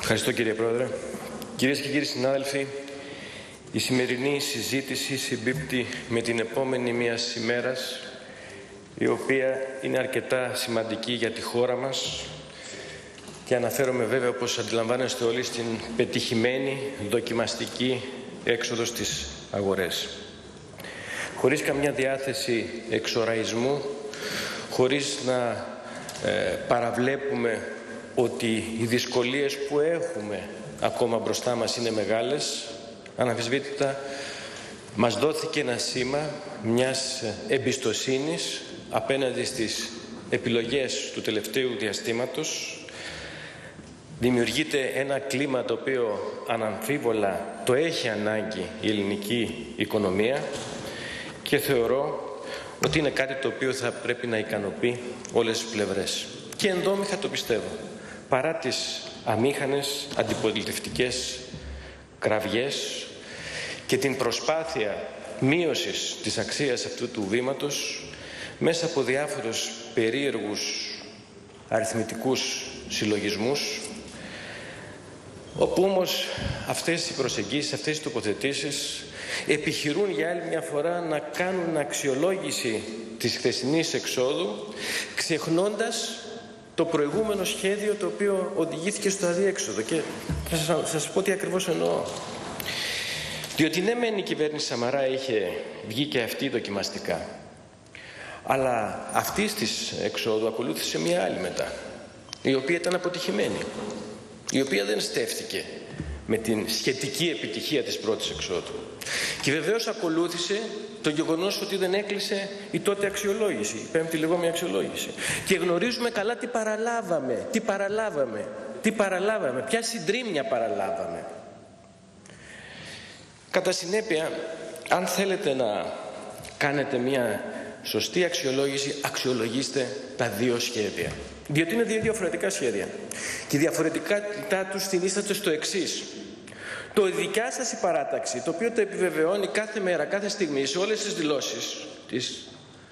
Ευχαριστώ κύριε Πρόεδρε. Κυρίες και κύριοι συνάδελφοι, η σημερινή συζήτηση συμπίπτει με την επόμενη μιας ημέρας, η οποία είναι αρκετά σημαντική για τη χώρα μας και αναφέρομαι βέβαια, όπως αντιλαμβάνεστε όλοι, στην πετυχημένη δοκιμαστική έξοδο στις αγορές. Χωρίς καμιά διάθεση εξοραϊσμού, χωρίς να παραβλέπουμε ότι οι δυσκολίες που έχουμε ακόμα μπροστά μας είναι μεγάλες, αναμφισβήτητα μας δόθηκε ένα σήμα μιας εμπιστοσύνης απέναντι στις επιλογές του τελευταίου διαστήματος. Δημιουργείται ένα κλίμα το οποίο αναμφίβολα το έχει ανάγκη η ελληνική οικονομία και θεωρώ ότι είναι κάτι το οποίο θα πρέπει να ικανοποιεί όλες τις πλευρές. Και ενδόμηχα το πιστεύω, παρά τις αμήχανες αντιπολιτευτικές κραυγές και την προσπάθεια μείωσης της αξίας αυτού του βήματος μέσα από διάφορους περίεργους αριθμητικούς συλλογισμούς, όπου όμως αυτές οι προσεγγίσεις, αυτές οι τοποθετήσεις επιχειρούν για άλλη μια φορά να κάνουν αξιολόγηση της χθεσινής εξόδου, ξεχνώντας το προηγούμενο σχέδιο το οποίο οδηγήθηκε στο αδιέξοδο. Και θα σας πω τι ακριβώς εννοώ. Διότι ναι μεν η κυβέρνηση Σαμαρά είχε βγει και αυτή δοκιμαστικά, αλλά αυτής της εξόδου ακολούθησε μια άλλη μετά, η οποία ήταν αποτυχημένη, η οποία δεν στέφθηκε με την σχετική επιτυχία της πρώτης εξόδου. Και βεβαίως ακολούθησε το γεγονός ότι δεν έκλεισε η τότε αξιολόγηση, η πέμπτη λεγόμενη αξιολόγηση. Και γνωρίζουμε καλά τι παραλάβαμε, ποια συντρίμμια παραλάβαμε. Κατά συνέπεια, αν θέλετε να κάνετε μια σωστή αξιολόγηση, αξιολογήστε τα δύο σχέδια. Διότι είναι δύο διαφορετικά σχέδια. Και η διαφορετικότητά τους στηρίζεται στο εξής. Το δικιά σας η παράταξη, το οποίο το επιβεβαιώνει κάθε μέρα, κάθε στιγμή, σε όλες τις δηλώσεις της,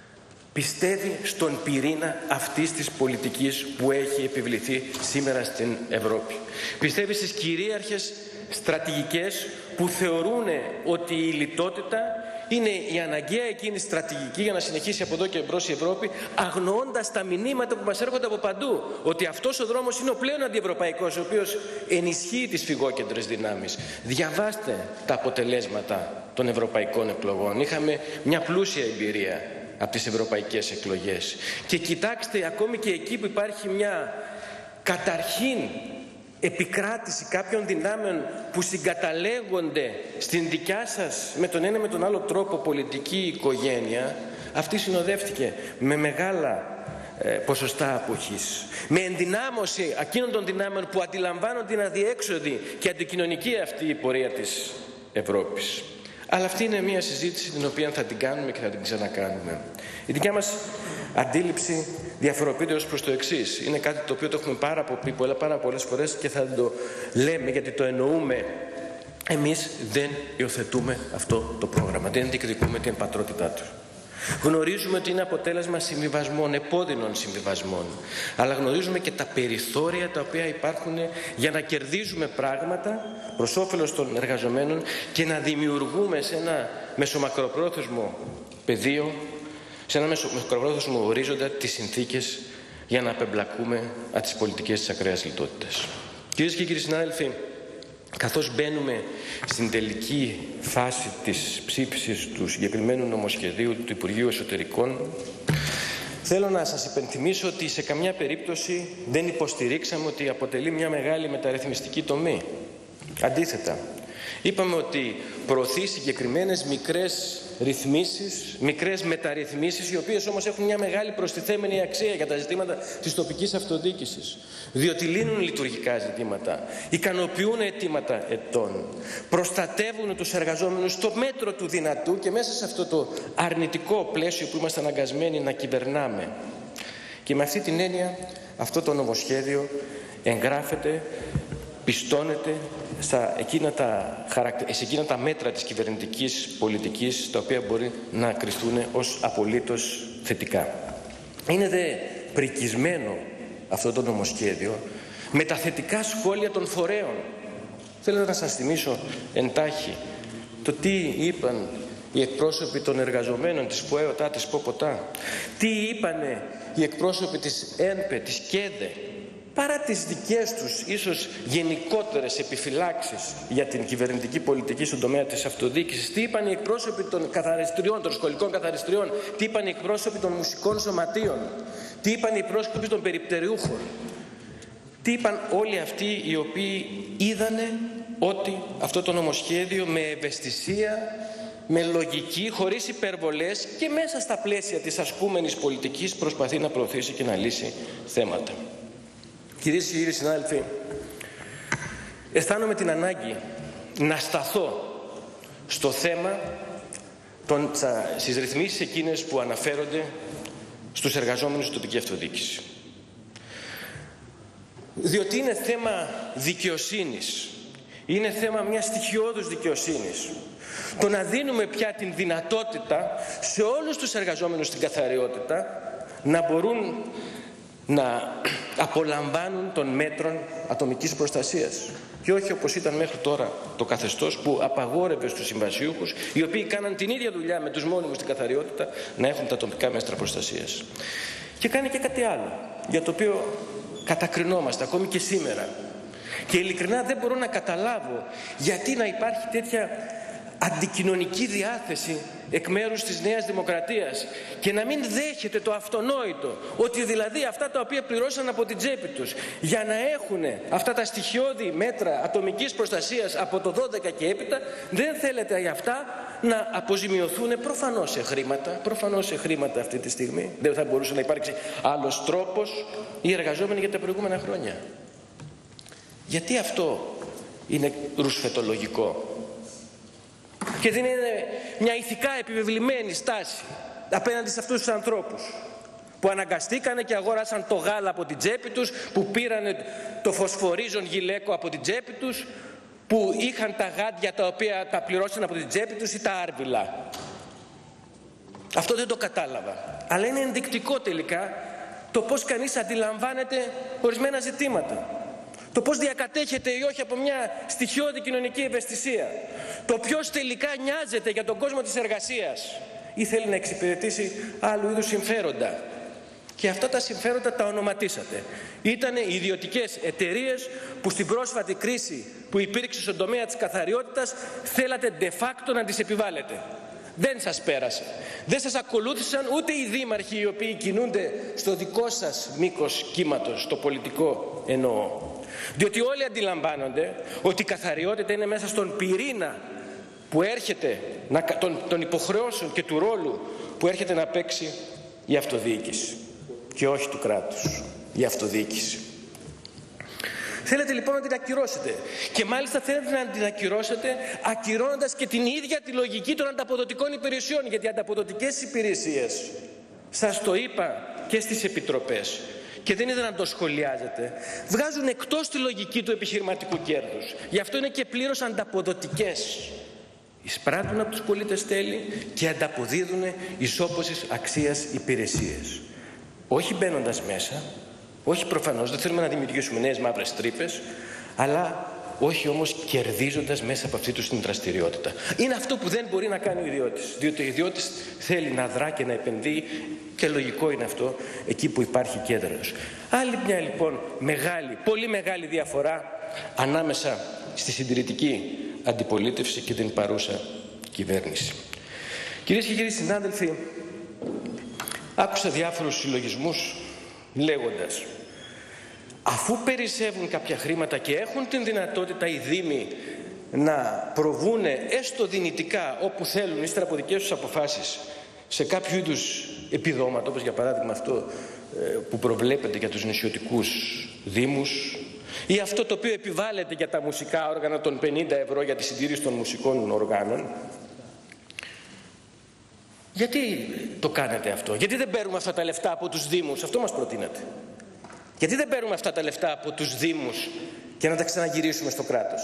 πιστεύει στον πυρήνα αυτής της πολιτικής που έχει επιβληθεί σήμερα στην Ευρώπη. Πιστεύει στις κυρίαρχες στρατηγικές που θεωρούν ότι η λιτότητα είναι η αναγκαία εκείνη στρατηγική για να συνεχίσει από εδώ και μπρος η Ευρώπη, αγνοώντας τα μηνύματα που μας έρχονται από παντού, ότι αυτός ο δρόμος είναι ο πλέον αντιευρωπαϊκός, ο οποίος ενισχύει τις φυγόκεντρες δυνάμεις. Διαβάστε τα αποτελέσματα των ευρωπαϊκών εκλογών. Είχαμε μια πλούσια εμπειρία από τις ευρωπαϊκές εκλογές. Και κοιτάξτε, ακόμη και εκεί που υπάρχει μια καταρχήν επικράτηση κάποιων δυνάμεων που συγκαταλέγονται στην δικιά σας με τον ένα με τον άλλο τρόπο πολιτική οικογένεια, αυτή συνοδεύτηκε με μεγάλα ποσοστά αποχής, με ενδυνάμωση εκείνων των δυνάμεων που αντιλαμβάνονται την αδιέξοδη και αντικοινωνική αυτή η πορεία της Ευρώπης. Αλλά αυτή είναι μια συζήτηση την οποία θα την κάνουμε και θα την ξανακάνουμε. Η δικιά μας αντίληψη διαφοροποιείται ως προς το εξής. Είναι κάτι το οποίο το έχουμε πει πάρα πολλές φορές και θα το λέμε γιατί το εννοούμε. Εμείς δεν υιοθετούμε αυτό το πρόγραμμα, δεν διεκδικούμε την πατρότητά του. Γνωρίζουμε ότι είναι αποτέλεσμα συμβιβασμών, επώδυνων συμβιβασμών, αλλά γνωρίζουμε και τα περιθώρια τα οποία υπάρχουν για να κερδίζουμε πράγματα προς όφελος των εργαζομένων και να δημιουργούμε σε ένα μεσομακροπρόθεσμο πεδίο, σε ένα μεσομακροπρόθεσμο ορίζοντα τις συνθήκες για να απεμπλακούμε από τις πολιτικές της ακραίας λιτότητας. Κυρίες και κύριοι συνάδελφοι, καθώς μπαίνουμε στην τελική φάση της ψήφισης του συγκεκριμένου νομοσχεδίου του Υπουργείου Εσωτερικών, θέλω να σας υπενθυμίσω ότι σε καμιά περίπτωση δεν υποστηρίξαμε ότι αποτελεί μια μεγάλη μεταρρυθμιστική τομή. Αντίθετα, είπαμε ότι προωθεί συγκεκριμένες μικρές ρυθμίσεις, μικρές μεταρρυθμίσεις, οι οποίες όμως έχουν μια μεγάλη προστιθέμενη αξία για τα ζητήματα της τοπικής αυτοδιοίκησης. Διότι λύνουν λειτουργικά ζητήματα, ικανοποιούν αιτήματα ετών, προστατεύουν τους εργαζόμενους στο μέτρο του δυνατού και μέσα σε αυτό το αρνητικό πλαίσιο που είμαστε αναγκασμένοι να κυβερνάμε. Και με αυτή την έννοια αυτό το νομοσχέδιο εγγράφεται, πιστώνεται σε εκείνα τα μέτρα της κυβερνητικής πολιτικής, τα οποία μπορεί να κριθούν ως απολύτως θετικά. Είναι δε πρικισμένο αυτό το νομοσχέδιο με τα θετικά σχόλια των φορέων. Θέλω να σας θυμίσω εντάχει το τι είπαν οι εκπρόσωποι των εργαζομένων της ΠΟΕΟΤΑ, της ΠΟΠΟΤΑ, τι είπανε οι εκπρόσωποι της ΕΝΠΕ, της ΚΕΔΕ, παρά τις δικές τους ίσως γενικότερες επιφυλάξεις για την κυβερνητική πολιτική στον τομέα της αυτοδιοίκησης, τι είπαν οι εκπρόσωποι των καθαριστριών, των σχολικών καθαριστριών, τι είπαν οι εκπρόσωποι των μουσικών σωματείων, τι είπαν οι εκπρόσωποι των περιπτεριούχων, τι είπαν όλοι αυτοί οι οποίοι είδανε ότι αυτό το νομοσχέδιο με ευαισθησία, με λογική, χωρίς υπερβολές και μέσα στα πλαίσια της ασκούμενης πολιτικής προσπαθεί να προωθήσει και να λύσει θέματα. Κυρίες και κύριοι συνάδελφοι, αισθάνομαι την ανάγκη να σταθώ στο θέμα στις ρυθμίσεις εκείνες που αναφέρονται στους εργαζόμενους στην τοπική αυτοδιοίκηση. Διότι είναι θέμα δικαιοσύνης, είναι θέμα μιας στοιχειώδους δικαιοσύνης. Το να δίνουμε πια την δυνατότητα σε όλους τους εργαζόμενους στην καθαριότητα να μπορούν να απολαμβάνουν των μέτρων ατομικής προστασίας και όχι όπως ήταν μέχρι τώρα το καθεστώς που απαγόρευε στους συμβασιούχους, οι οποίοι κάναν την ίδια δουλειά με τους μόνιμους στην καθαριότητα, να έχουν τα ατομικά μέτρα προστασίας. Και κάνει και κάτι άλλο για το οποίο κατακρινόμαστε ακόμη και σήμερα, και ειλικρινά δεν μπορώ να καταλάβω γιατί να υπάρχει τέτοια αντικοινωνική διάθεση εκ μέρους της Νέας Δημοκρατίας και να μην δέχεται το αυτονόητο, ότι δηλαδή αυτά τα οποία πληρώσαν από την τσέπη τους για να έχουν αυτά τα στοιχειώδη μέτρα ατομικής προστασίας από το 12 και έπειτα, δεν θέλετε για αυτά να αποζημιωθούν προφανώς σε χρήματα αυτή τη στιγμή. Δεν θα μπορούσε να υπάρξει άλλος τρόπος οι εργαζόμενοι για τα προηγούμενα χρόνια. Γιατί αυτό είναι ρουσφετολογικό και δεν είναι μια ηθικά επιβεβλημένη στάση απέναντι σε αυτούς τους ανθρώπους που αναγκαστήκανε και αγόρασαν το γάλα από την τσέπη τους, που πήρανε το φωσφορίζον γυλαίκο από την τσέπη τους, που είχαν τα γάντια τα οποία τα πληρώσαν από την τσέπη τους ή τα άρβιλα. Αυτό δεν το κατάλαβα, αλλά είναι ενδεικτικό τελικά το πώς κανείς αντιλαμβάνεται ορισμένα ζητήματα. Το πώς διακατέχεται ή όχι από μια στοιχειώδη κοινωνική ευαισθησία. Το ποιος τελικά νοιάζεται για τον κόσμο της εργασίας ή θέλει να εξυπηρετήσει άλλου είδους συμφέροντα. Και αυτά τα συμφέροντα τα ονοματίσατε. Ήτανε οι ιδιωτικές εταιρείες που στην πρόσφατη κρίση που υπήρξε στον τομέα της καθαριότητας θέλατε de facto να τις επιβάλλετε. Δεν σας πέρασε. Δεν σας ακολούθησαν ούτε οι δήμαρχοι οι οποίοι κινούνται στο δικό σας μήκος κύματος, το πολιτικό εννοώ. Διότι όλοι αντιλαμβάνονται ότι η καθαριότητα είναι μέσα στον πυρήνα που έρχεται, των υποχρεώσεων και του ρόλου που έρχεται να παίξει η αυτοδιοίκηση και όχι του κράτους, η αυτοδιοίκηση. Θέλετε λοιπόν να την ακυρώσετε και μάλιστα θέλετε να την ακυρώσετε ακυρώνοντας και την ίδια τη λογική των ανταποδοτικών υπηρεσιών, γιατί οι ανταποδοτικές υπηρεσίες, σας το είπα και στις επιτροπές και δεν ήθελα να το σχολιάζετε, βγάζουν εκτός τη λογική του επιχειρηματικού κέρδους. Γι' αυτό είναι και πλήρως ανταποδοτικές. Εισπράττουν από τους πολίτες τέλη και ανταποδίδουν ισόπωσης αξίας υπηρεσίες. Όχι μπαίνοντας μέσα, όχι προφανώς, δεν θέλουμε να δημιουργήσουμε νέες μαύρες τρύπες, αλλά όχι όμως κερδίζοντας μέσα από αυτή του την δραστηριότητα. Είναι αυτό που δεν μπορεί να κάνει ο ιδιώτης, διότι ο ιδιώτης θέλει να δρά και να επενδύει και λογικό είναι αυτό εκεί που υπάρχει κέρδος. Άλλη μια λοιπόν μεγάλη, πολύ μεγάλη διαφορά ανάμεσα στη συντηρητική αντιπολίτευση και την παρούσα κυβέρνηση. Κυρίες και κύριοι συνάδελφοι, άκουσα διάφορους συλλογισμούς λέγοντας, αφού περισσεύουν κάποια χρήματα και έχουν την δυνατότητα οι δήμοι να προβούνε έστω δυνητικά όπου θέλουν ύστερα από δικές τους αποφάσεις σε κάποιο είδους επιδόματα, όπως για παράδειγμα αυτό που προβλέπεται για τους νησιωτικούς δήμους ή αυτό το οποίο επιβάλλεται για τα μουσικά όργανα των 50 ευρώ για τη συντήρηση των μουσικών οργάνων, γιατί το κάνετε αυτό? Γιατί δεν παίρνουμε αυτά τα λεφτά από τους δήμους? Αυτό μας προτείνατε. Γιατί δεν παίρνουμε αυτά τα λεφτά από τους δήμους και να τα ξαναγυρίσουμε στο κράτος?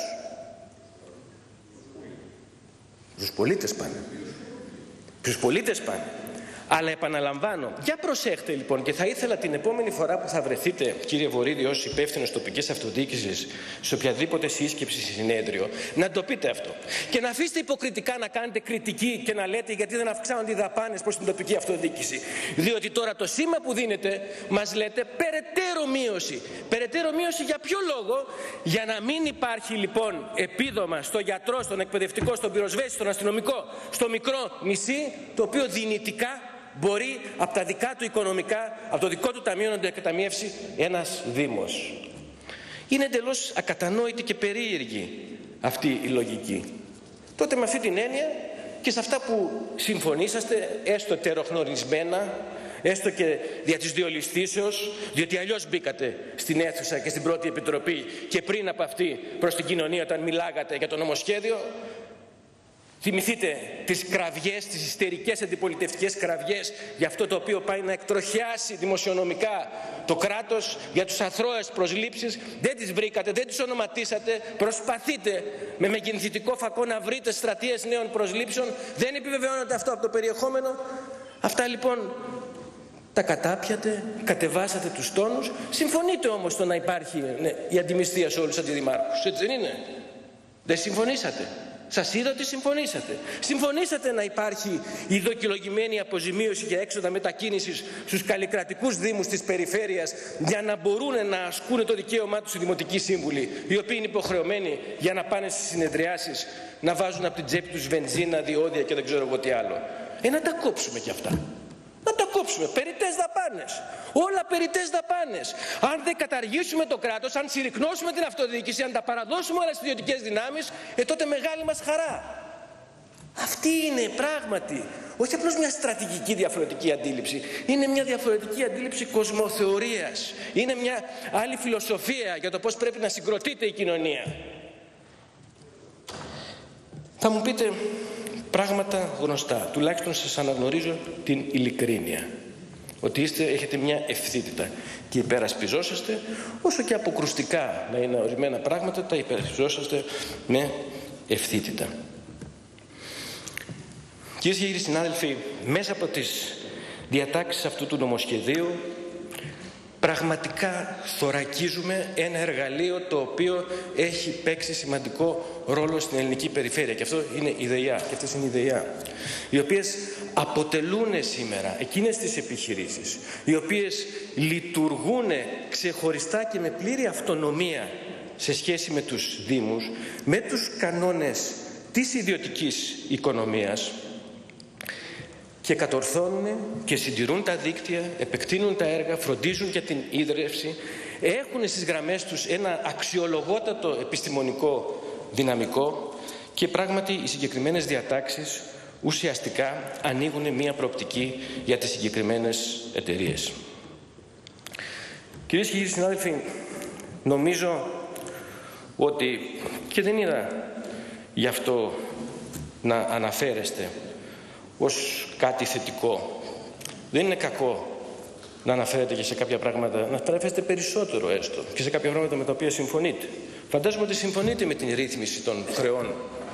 Στους πολίτες πάνε. Στους πολίτες πάνε. Αλλά επαναλαμβάνω, για προσέχτε λοιπόν, και θα ήθελα την επόμενη φορά που θα βρεθείτε, κύριε Βορίδη, ως υπεύθυνος τοπικής αυτοδιοίκησης, σε οποιαδήποτε σύσκεψη, συνέδριο, να το πείτε αυτό. Και να αφήσετε υποκριτικά να κάνετε κριτική και να λέτε γιατί δεν αυξάνονται οι δαπάνες προς την τοπική αυτοδιοίκηση. Διότι τώρα το σήμα που δίνετε, μας λέτε περαιτέρω μείωση. Περαιτέρω μείωση για ποιο λόγο? Για να μην υπάρχει λοιπόν επίδομα στο γιατρό, στον εκπαιδευτικό, στον πυροσβέστη, στον αστυνομικό, στο μικρό νησί, το οποίο δυνητικά μπορεί από τα δικά του οικονομικά, από το δικό του ταμείο να το εκταμιεύσει ένας Δήμος. Είναι εντελώς ακατανόητη και περίεργη αυτή η λογική. Τότε με αυτή την έννοια και σε αυτά που συμφωνήσαστε, έστω τεροχνορισμένα, έστω και δια της διολιστήσεως, διότι αλλιώς μπήκατε στην αίθουσα και στην πρώτη επιτροπή και πριν από αυτή προς την κοινωνία όταν μιλάγατε για το νομοσχέδιο. Θυμηθείτε τις κραυγές, τις ιστερικές αντιπολιτευτικές κραυγές για αυτό το οποίο πάει να εκτροχιάσει δημοσιονομικά το κράτος, για τους αθρώες προσλήψεις. Δεν τις βρήκατε, δεν τις ονοματίσατε. Προσπαθείτε με μεγενθητικό φακό να βρείτε στρατείες νέων προσλήψεων. Δεν επιβεβαιώνεται αυτό από το περιεχόμενο. Αυτά λοιπόν τα κατάπιατε, κατεβάσατε τους τόνους. Συμφωνείτε όμως το να υπάρχει η αντιμισθία σε όλους τους αντιδημάρχους. Έτσι δεν είναι? Δεν συμφωνήσατε? Σας είδα ότι συμφωνήσατε. Συμφωνήσατε να υπάρχει η δοκιλογημένη αποζημίωση για έξοδα μετακίνησης στους καλλικρατικούς δήμους της περιφέρειας για να μπορούν να ασκούν το δικαίωμά τους οι δημοτικοί σύμβουλοι, οι οποίοι είναι υποχρεωμένοι για να πάνε στις συνεδριάσεις να βάζουν από την τσέπη τους βενζίνα, διόδια και δεν ξέρω εγώ τι άλλο. Να τα κόψουμε κι αυτά. Να τα κόψουμε. Περιττές δαπάνες. Όλα περιττές δαπάνες. Αν δεν καταργήσουμε το κράτος, αν συρρυκνώσουμε την αυτοδιοίκηση, αν τα παραδώσουμε όλα στις ιδιωτικές δυνάμεις, τότε μεγάλη μας χαρά. Αυτή είναι πράγματι, όχι απλώς μια στρατηγική διαφορετική αντίληψη, είναι μια διαφορετική αντίληψη κοσμοθεωρίας. Είναι μια άλλη φιλοσοφία για το πώς πρέπει να συγκροτείται η κοινωνία. Θα μου πείτε πράγματα γνωστά, τουλάχιστον σας αναγνωρίζω την ειλικρίνεια, ότι έχετε μια ευθύτητα και υπερασπιζόσαστε, όσο και αποκρουστικά να είναι ορισμένα πράγματα, τα υπερασπιζόσαστε με ευθύτητα. Κυρίες και κύριοι συνάδελφοι, μέσα από τις διατάξεις αυτού του νομοσχεδίου πραγματικά θωρακίζουμε ένα εργαλείο το οποίο έχει παίξει σημαντικό ρόλο στην ελληνική περιφέρεια, και αυτό είναι η ΔΕΙΑ, και αυτές είναι οι ΔΕΙΑ, οι οποίες αποτελούν σήμερα εκείνες τις επιχειρήσεις οι οποίες λειτουργούν ξεχωριστά και με πλήρη αυτονομία σε σχέση με τους Δήμους, με τους κανόνες της ιδιωτικής οικονομίας, και κατορθώνουν και συντηρούν τα δίκτυα, επεκτείνουν τα έργα, φροντίζουν για την ίδρυυση, έχουν στις γραμμές τους ένα αξιολογότατο επιστημονικό δυναμικό και πράγματι οι συγκεκριμένες διατάξεις ουσιαστικά ανοίγουν μία προοπτική για τις συγκεκριμένες εταιρείες. Κυρίες και κύριοι συνάδελφοι, νομίζω ότι, και δεν είδα γι' αυτό να αναφέρεστε ως κάτι θετικό. Δεν είναι κακό να αναφέρετε και σε κάποια πράγματα, να αναφέρεστε περισσότερο έστω και σε κάποια πράγματα με τα οποία συμφωνείτε. Φαντάζομαι ότι συμφωνείτε με την ρύθμιση των χρεών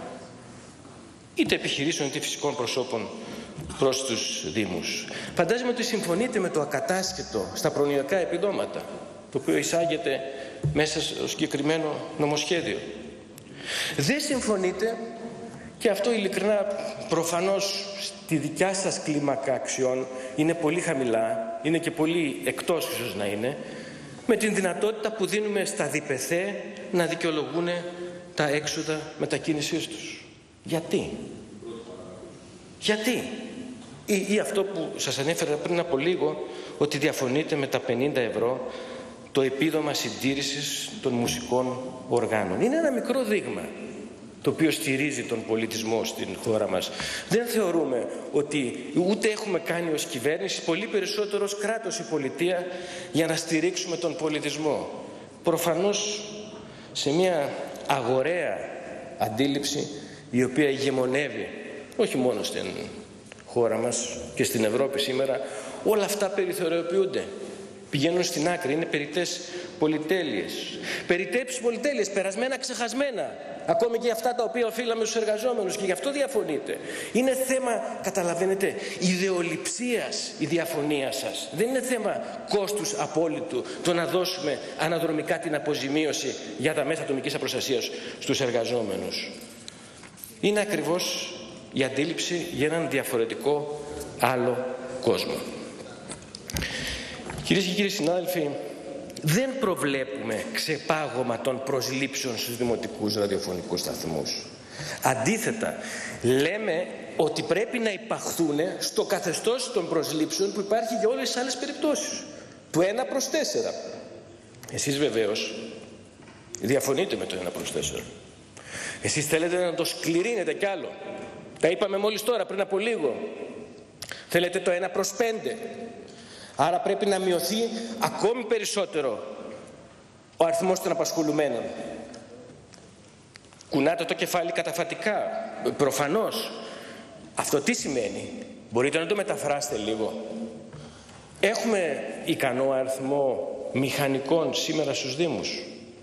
είτε επιχειρήσεων είτε φυσικών προσώπων προς τους Δήμους. Φαντάζομαι ότι συμφωνείτε με το ακατάσχετο στα προνοιακά επιδόματα, το οποίο εισάγεται μέσα στο συγκεκριμένο νομοσχέδιο. Δεν συμφωνείτε, και αυτό ειλικρινά προφανώς στη δικιά σας κλίμακα αξιών είναι πολύ χαμηλά, είναι και πολύ εκτός ίσως να είναι, με την δυνατότητα που δίνουμε στα διπεθέ να δικαιολογούν τα έξοδα μετακίνησής τους. Γιατί? Ή αυτό που σας ανέφερα πριν από λίγο, ότι διαφωνείτε με τα 50 ευρώ το επίδομα συντήρησης των μουσικών οργάνων. Είναι ένα μικρό δείγμα το οποίο στηρίζει τον πολιτισμό στην χώρα μας. Δεν θεωρούμε ότι ούτε έχουμε κάνει ως κυβέρνηση, πολύ περισσότερο ως κράτος ή πολιτεία, για να στηρίξουμε τον πολιτισμό. Προφανώς σε μια αγοραία αντίληψη η οποία ηγεμονεύει όχι μόνο στην χώρα μας και στην Ευρώπη σήμερα, όλα αυτά περιθωριοποιούνται. πηγαίνουν στην άκρη, είναι περιττές πολυτέλειες. Περιττές πολυτέλειες, περασμένα, ξεχασμένα. Ακόμη και αυτά τα οποία οφείλαμε στους εργαζόμενους, και γι' αυτό διαφωνείτε. Είναι θέμα, καταλαβαίνετε, ιδεολειψίας η διαφωνία σας. Δεν είναι θέμα κόστους απόλυτου το να δώσουμε αναδρομικά την αποζημίωση για τα μέσα ατομικής προστασίας στους εργαζόμενους. Είναι ακριβώς η αντίληψη για έναν διαφορετικό άλλο κόσμο. Κυρίες και κύριοι συνάδελφοι, δεν προβλέπουμε ξεπάγωμα των προσλήψεων στους δημοτικούς ραδιοφωνικούς σταθμούς. Αντίθετα, λέμε ότι πρέπει να υπαχθούν στο καθεστώς των προσλήψεων που υπάρχει για όλες τις άλλες περιπτώσεις, του 1/4. Εσείς βεβαίως διαφωνείτε με το 1/4. Εσείς θέλετε να το σκληρύνετε κι άλλο. Τα είπαμε μόλις τώρα, πριν από λίγο. Θέλετε το 1/5. Άρα πρέπει να μειωθεί ακόμη περισσότερο ο αριθμός των απασχολουμένων. Κουνάτε το κεφάλι καταφατικά. Προφανώς. Αυτό τι σημαίνει? Μπορείτε να το μεταφράσετε λίγο? Έχουμε ικανό αριθμό μηχανικών σήμερα στους Δήμους?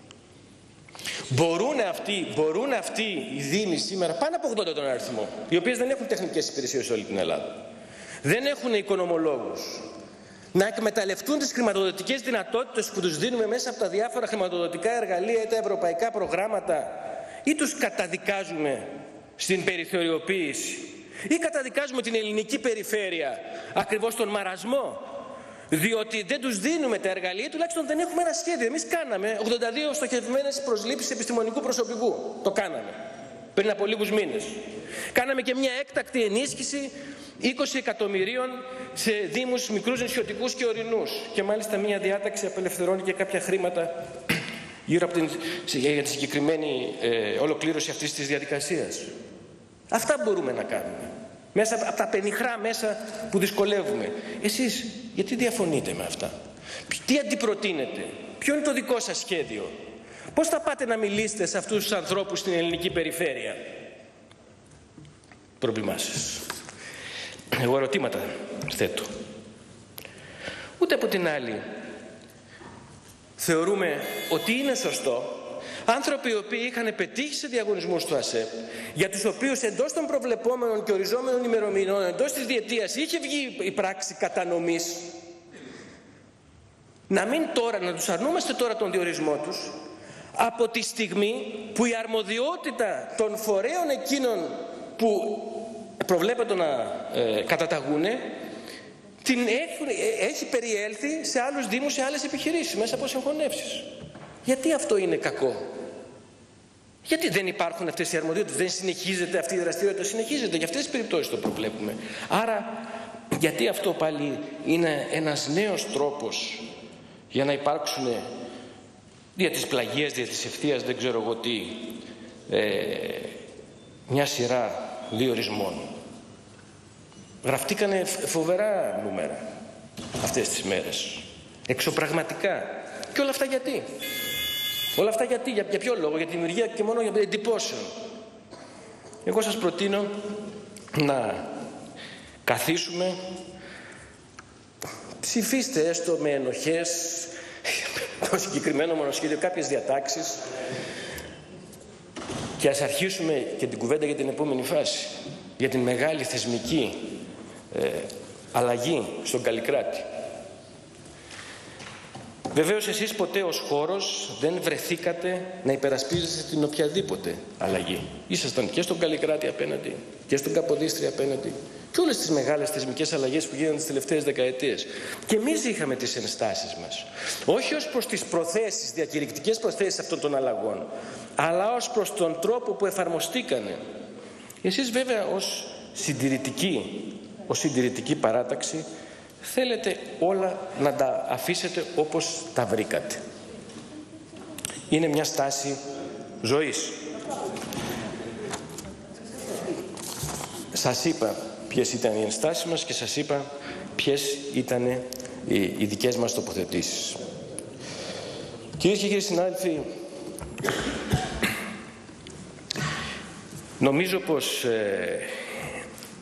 Μπορούν αυτοί οι Δήμοι σήμερα, πάνω από 80 τον αριθμό, οι οποίες δεν έχουν τεχνικές υπηρεσίες σε όλη την Ελλάδα, δεν έχουν οικονομολόγους, να εκμεταλλευτούν τις χρηματοδοτικές δυνατότητες που τους δίνουμε μέσα από τα διάφορα χρηματοδοτικά εργαλεία ή τα ευρωπαϊκά προγράμματα, ή τους καταδικάζουμε στην περιθωριοποίηση, ή καταδικάζουμε την ελληνική περιφέρεια ακριβώς στον μαρασμό, διότι δεν τους δίνουμε τα εργαλεία, τουλάχιστον δεν έχουμε ένα σχέδιο. Εμείς κάναμε 82 στοχευμένες προσλήψεις επιστημονικού προσωπικού. Το κάναμε πριν από λίγους μήνες. Κάναμε και μια έκτακτη ενίσχυση 20 εκατομμυρίων σε δήμους μικρούς, νησιωτικούς και ορεινούς. Και μάλιστα μια διάταξη απελευθερώνει και κάποια χρήματα γύρω από για τη συγκεκριμένη ολοκλήρωση αυτής της διαδικασίας. Αυτά μπορούμε να κάνουμε. Μέσα από τα πενιχρά μέσα που δυσκολεύουμε. Εσείς γιατί διαφωνείτε με αυτά? Τι αντιπροτείνετε? Ποιο είναι το δικό σας σχέδιο? Πώς θα πάτε να μιλήσετε σε αυτούς τους ανθρώπους στην ελληνική περιφέρεια? Πρόβλημά σας. Εγώ ερωτήματα θέτω. Ούτε από την άλλη θεωρούμε ότι είναι σωστό άνθρωποι οι οποίοι είχαν πετύχει σε διαγωνισμούς του ΑΣΕΠ, για τους οποίους εντός των προβλεπόμενων και οριζόμενων ημερομηνιών, εντός της διετίας, είχε βγει η πράξη κατανομής, να τους αρνούμαστε τώρα τον διορισμό τους, από τη στιγμή που η αρμοδιότητα των φορέων εκείνων που προβλέπεται να καταταγούν έχει περιέλθει σε άλλους δήμους, σε άλλες επιχειρήσεις, μέσα από συγχωνεύσεις. Γιατί αυτό είναι κακό? Γιατί δεν υπάρχουν αυτές οι αρμοδιότητες? Δεν συνεχίζεται αυτή η δραστηριότητα? Συνεχίζεται, για αυτές τις περιπτώσεις το προβλέπουμε. Άρα γιατί αυτό πάλι είναι ένας νέος τρόπος για να υπάρξουν δια της πλαγίας, δια της ευθείας, δεν ξέρω εγώ τι, μια σειρά διορισμών. Γραφτήκανε φοβερά νούμερα αυτές τις μέρες, εξωπραγματικά. Και όλα αυτά γιατί? Όλα αυτά γιατί? Για ποιο λόγο? Για τη δημιουργία και μόνο για εντυπώσεων. Εγώ σας προτείνω να καθίσουμε, ψηφίστε έστω με ενοχές το συγκεκριμένο μονοσχέδιο, κάποιες διατάξεις, και ας αρχίσουμε και την κουβέντα για την επόμενη φάση, για την μεγάλη θεσμική αλλαγή στον Καλλικράτη. Βεβαίως εσείς ποτέ ως χώρος δεν βρεθήκατε να υπερασπίζεστε την οποιαδήποτε αλλαγή. Ήσασταν και στον Καλλικράτη απέναντι και στον Καποδίστρια απέναντι και όλες τις μεγάλες θεσμικές αλλαγές που γίνανε τις τελευταίες δεκαετίες. Και εμείς είχαμε τις ενστάσεις μας, όχι ως προς τις προθέσεις, διακηρυκτικές προθέσεις αυτών των αλλαγών, αλλά ως προς τον τρόπο που εφαρμοστήκανε. Εσείς βέβαια ως συντηρητική παράταξη θέλετε όλα να τα αφήσετε όπως τα βρήκατε. Είναι μια στάση ζωής. Σας είπα ποιες ήταν οι ενστάσεις μας και σας είπα ποιες ήταν οι δικές μας τοποθετήσεις. Κυρίες και κύριοι συνάδελφοι, νομίζω πως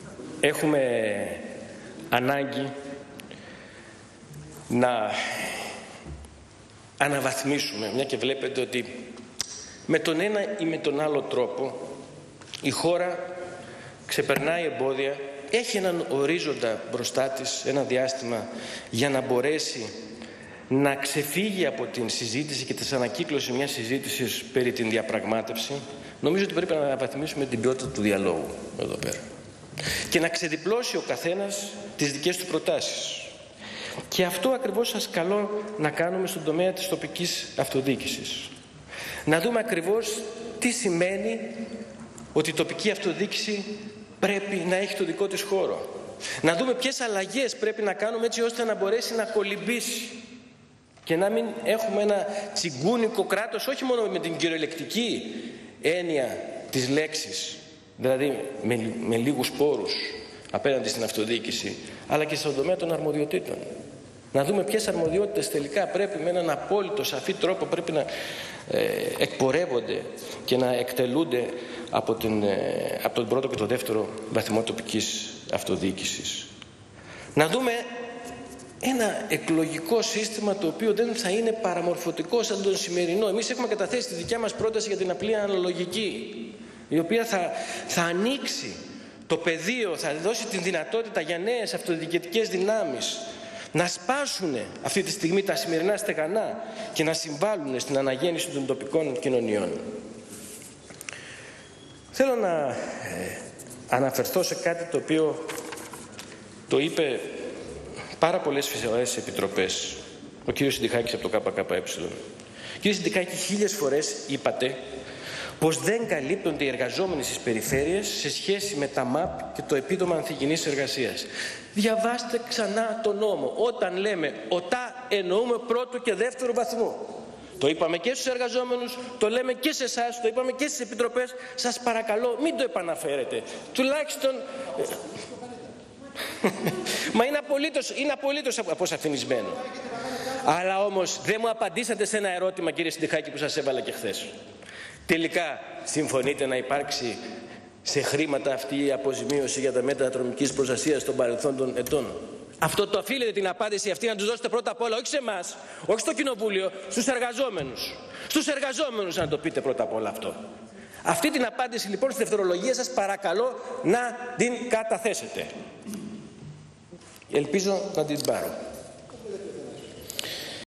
έχουμε ανάγκη να αναβαθμίσουμε, μια και βλέπετε ότι με τον ένα ή με τον άλλο τρόπο η χώρα ξεπερνάει εμπόδια, έχει έναν ορίζοντα μπροστά της, ένα διάστημα για να μπορέσει να ξεφύγει από την συζήτηση και της ανακύκλωσης μιας συζήτησης περί την διαπραγμάτευση. Νομίζω ότι πρέπει να αναβαθμίσουμε την ποιότητα του διαλόγου εδώ πέρα και να ξεδιπλώσει ο καθένας τις δικές του προτάσεις. Και αυτό ακριβώς σας καλώ να κάνουμε στον τομέα της τοπικής αυτοδιοίκησης. Να δούμε ακριβώς τι σημαίνει ότι η τοπική αυτοδιοίκηση πρέπει να έχει το δικό της χώρο. Να δούμε ποιες αλλαγές πρέπει να κάνουμε έτσι ώστε να μπορέσει να κολυμπήσει και να μην έχουμε ένα τσιγκούνικο κράτος, όχι μόνο με την κυριολεκτική έννοια της λέξης, δηλαδή με λίγους πόρους απέναντι στην αυτοδιοίκηση, αλλά και στον τομέα των αρμοδιοτήτων. Να δούμε ποιες αρμοδιότητες τελικά πρέπει με έναν απόλυτο σαφή τρόπο πρέπει να εκπορεύονται και να εκτελούνται από τον πρώτο και τον δεύτερο βαθμό τοπικής αυτοδιοίκησης. Να δούμε ένα εκλογικό σύστημα το οποίο δεν θα είναι παραμορφωτικό σαν τον σημερινό. Εμείς έχουμε καταθέσει τη δικιά μας πρόταση για την απλή αναλογική, η οποία θα ανοίξει το πεδίο, θα δώσει την δυνατότητα για νέες αυτοδιοικητικές δυνάμεις να σπάσουν αυτή τη στιγμή τα σημερινά στεγανά και να συμβάλλουν στην αναγέννηση των τοπικών κοινωνιών. Θέλω να αναφερθώ σε κάτι το οποίο το είπε πάρα πολλές φυσιολογικές επιτροπές ο κύριος Συντιχάκης από το ΚΚΕ. Κύριε Συντιχάκη, 1000 φορές είπατε πως δεν καλύπτονται οι εργαζόμενοι στις περιφέρειες σε σχέση με τα ΜΑΠ και το επίδομα ανθυγιεινής εργασίας. Διαβάστε ξανά τον νόμο. Όταν λέμε ΟΤΑ εννοούμε πρώτο και δεύτερο βαθμό. Το είπαμε και στους εργαζόμενους, το λέμε και σε εσάς, το είπαμε και στις επιτροπές. Σας παρακαλώ μην το επαναφέρετε. Τουλάχιστον... Μα είναι απολύτως αποσαφηνισμένο. Αλλά όμως δεν μου απαντήσατε σε ένα ερώτημα, κύριε Συντιχάκη, που σας έβαλα και χθες. Τελικά συμφωνείτε να υπάρξει σε χρήματα αυτή η αποζημίωση για τα μέτρα ατομικής προστασίας των παρελθόντων ετών? Αυτό το οφείλετε την απάντηση αυτή να τους δώσετε πρώτα απ' όλα, όχι σε εμάς, όχι στο Κοινοβούλιο, στους εργαζόμενους. Στους εργαζόμενους να το πείτε πρώτα απ' όλα αυτό. Αυτή την απάντηση λοιπόν στη δευτερολογία σας παρακαλώ να την καταθέσετε. Ελπίζω να την πάρω.